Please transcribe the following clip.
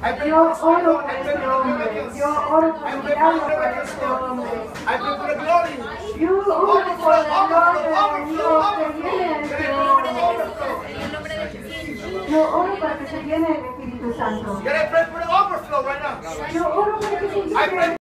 I pray Yo for this oro man, por I pray este for the hombre. miracles. Yo oro I por pray for milagros the para miracles, este Lord. hombre. I pray for the glory. Yo oro por la gloria de Dios que viene a este hombre. Yo oro para que se llene el Espíritu Santo. Can I pray for the overflow right now? Yo oro para que se I pray llene